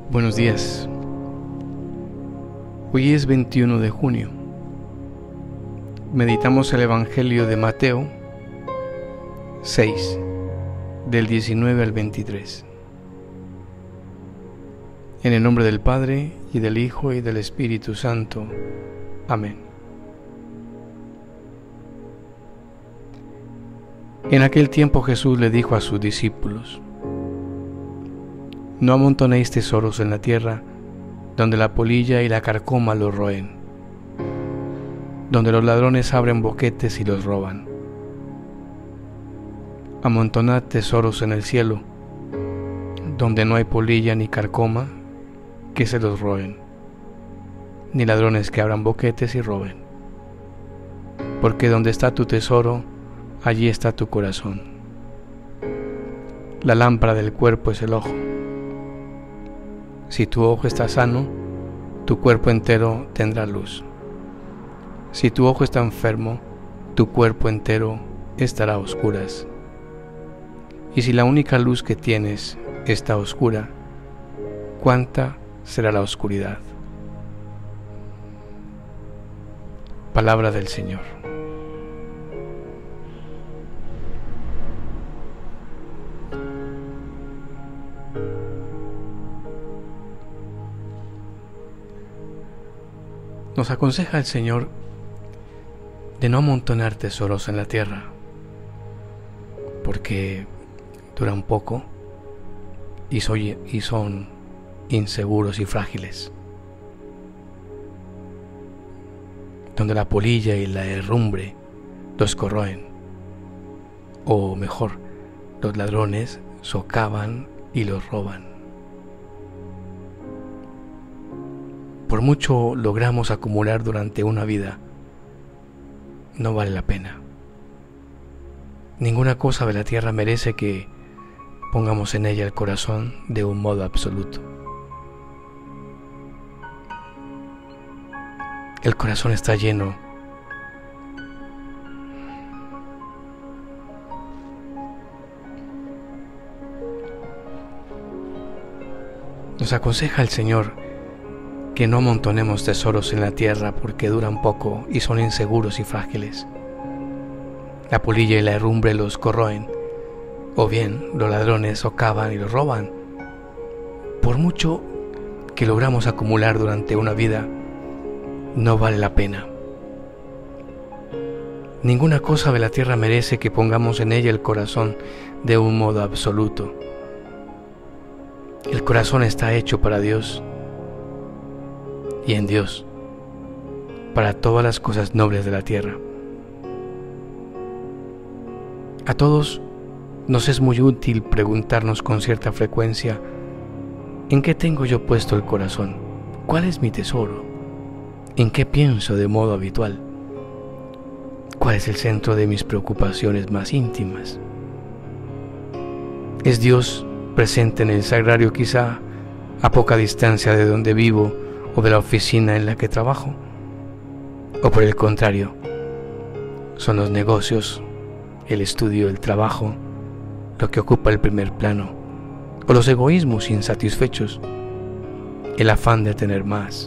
Buenos días. Hoy es 21 de junio. Meditamos el Evangelio de Mateo 6, del 19 al 23. En el nombre del Padre, y del Hijo, y del Espíritu Santo. Amén. En aquel tiempo Jesús le dijo a sus discípulos: No amontonéis tesoros en la tierra, donde la polilla y la carcoma los roen, donde los ladrones abren boquetes y los roban. Amontonad tesoros en el cielo, donde no hay polilla ni carcoma que se los roen, ni ladrones que abran boquetes y roben. Porque donde está tu tesoro, allí está tu corazón. La lámpara del cuerpo es el ojo. Si tu ojo está sano, tu cuerpo entero tendrá luz. Si tu ojo está enfermo, tu cuerpo entero estará a oscuras. Y si la única luz que tienes está oscura, ¿cuánta será la oscuridad? Palabra del Señor. Nos aconseja el Señor de no amontonar tesoros en la tierra, porque duran poco y son inseguros y frágiles, donde la polilla y la herrumbre los corroen, o mejor, los ladrones socavan y los roban. Por mucho logramos acumular durante una vida, no vale la pena. Ninguna cosa de la tierra merece que pongamos en ella el corazón de un modo absoluto. El corazón está lleno Nos aconseja el Señor que no amontonemos tesoros en la tierra, porque duran poco y son inseguros y frágiles. La polilla y la herrumbre los corroen, o bien los ladrones socavan y los roban. Por mucho que logramos acumular durante una vida, no vale la pena. Ninguna cosa de la tierra merece que pongamos en ella el corazón de un modo absoluto. El corazón está hecho para Dios y en Dios, para todas las cosas nobles de la tierra. A todos nos es muy útil preguntarnos con cierta frecuencia: ¿en qué tengo yo puesto el corazón? ¿Cuál es mi tesoro? ¿En qué pienso de modo habitual? ¿Cuál es el centro de mis preocupaciones más íntimas? ¿Es Dios presente en el sagrario, quizá a poca distancia de donde vivo o de la oficina en la que trabajo? ¿O por el contrario, son los negocios, el estudio, el trabajo, lo que ocupa el primer plano? ¿O los egoísmos insatisfechos, el afán de tener más?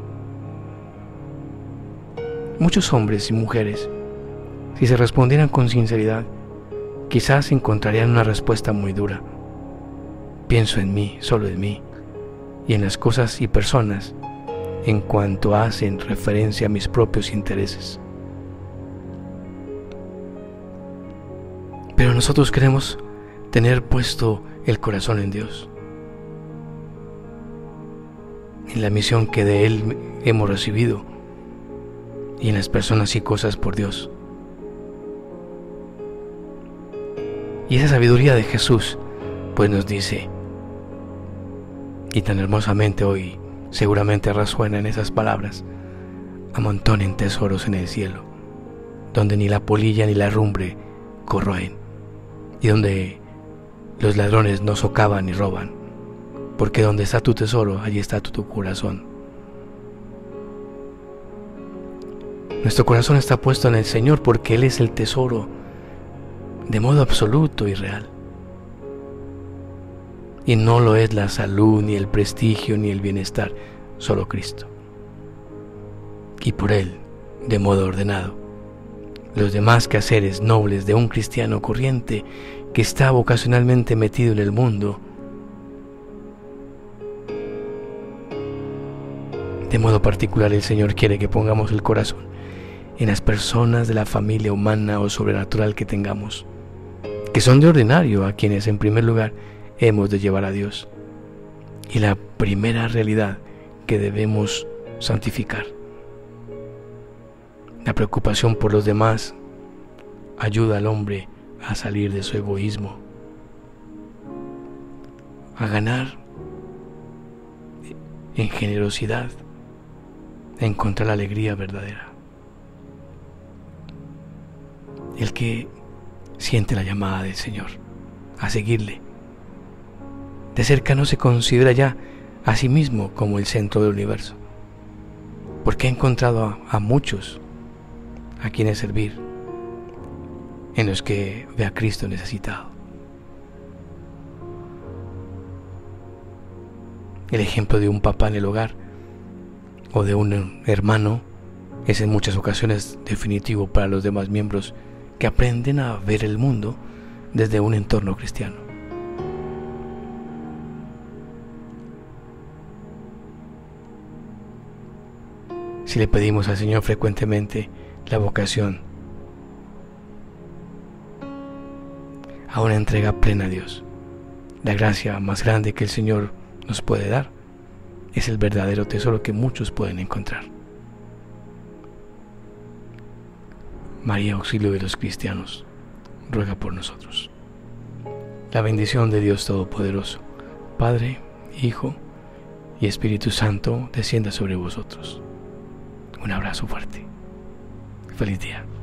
Muchos hombres y mujeres, si se respondieran con sinceridad, quizás encontrarían una respuesta muy dura: pienso en mí, solo en mí, y en las cosas y personas en cuanto hacen referencia a mis propios intereses. Pero nosotros queremos tener puesto el corazón en Dios, en la misión que de Él hemos recibido, y en las personas y cosas por Dios. Y esa sabiduría de Jesús pues nos dice, y tan hermosamente hoy seguramente resuenan esas palabras: amontonen tesoros en el cielo, donde ni la polilla ni la herrumbre corroen, y donde los ladrones no socavan ni roban, porque donde está tu tesoro, allí está tu corazón. Nuestro corazón está puesto en el Señor, porque Él es el tesoro de modo absoluto y real. Y no lo es la salud, ni el prestigio, ni el bienestar, solo Cristo. Y por Él, de modo ordenado, los demás quehaceres nobles de un cristiano corriente que está vocacionalmente metido en el mundo, de modo particular el Señor quiere que pongamos el corazón en las personas de la familia humana o sobrenatural que tengamos, que son de ordinario, a quienes en primer lugar hemos de llevar a Dios, y la primera realidad que debemos santificar. La preocupación por los demás ayuda al hombre a salir de su egoísmo, a ganar en generosidad, a encontrar la alegría verdadera. El que siente la llamada del Señor a seguirle de cerca no se considera ya a sí mismo como el centro del universo, porque ha encontrado a muchos a quienes servir, en los que ve a Cristo necesitado. El ejemplo de un papá en el hogar o de un hermano es en muchas ocasiones definitivo para los demás miembros que aprenden a ver el mundo desde un entorno cristiano. Si le pedimos al Señor frecuentemente la vocación a una entrega plena a Dios, la gracia más grande que el Señor nos puede dar es el verdadero tesoro que muchos pueden encontrar. María, auxilio de los cristianos, ruega por nosotros. La bendición de Dios Todopoderoso, Padre, Hijo y Espíritu Santo, descienda sobre vosotros. Un abrazo fuerte. Feliz día.